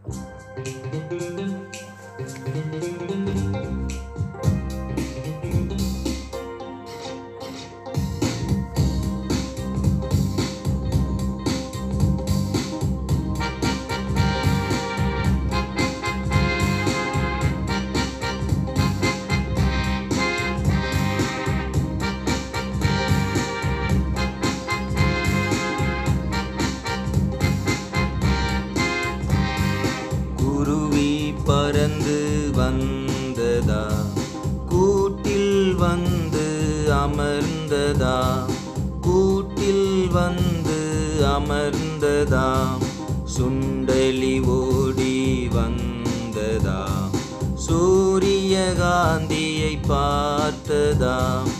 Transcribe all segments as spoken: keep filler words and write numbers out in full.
குருவி பறந்து வந்ததா, கூட்டில் வந்து அமர்ந்ததா, கூட்டில் வந்து அமர்ந்ததா, சுண்டலி ஓடி வந்ததா, சூரியகாந்தியை பார்த்ததா,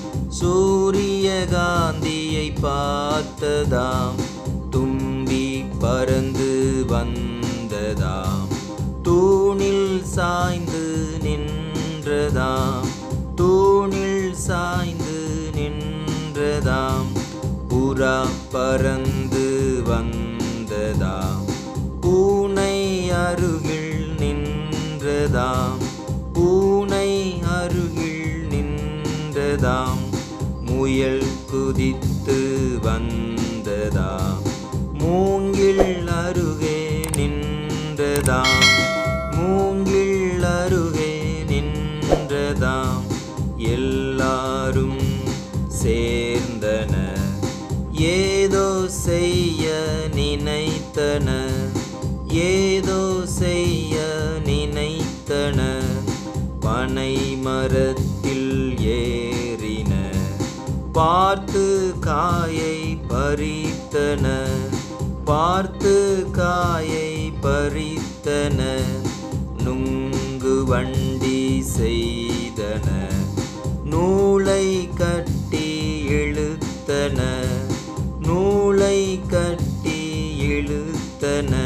சூரியகாந்தியை பார்த்ததா, தும்பி பறந்து வந்ததா, தூணில் சாய்ந்து நின்றதாம், தூணில் சாய்ந்து நின்றதாம், புறா பறந்து வந்ததாம், பூனை அருகில் நின்றதாம், பூனை அருகில் நின்றதாம், முயல் குதித்து வந்ததாம், மூங்கில் அருகே நின்றதாம், மூங்கில் அருகே நின்றதாம், எல்லாரும் சேர்ந்தனர், ஏதோ செய்ய நினைத்தனர், ஏதோ செய்ய நினைத்தனர், பனை மரத்தில் ஏறினர், பார்த்து காயை பறித்தனர், பார்த்து காயை பறித்தனர், நுங்கு வண்டி செய்தனர், நூலை கட்டி இழுத்தனர், நூலை கட்டி இழுத்தனர்,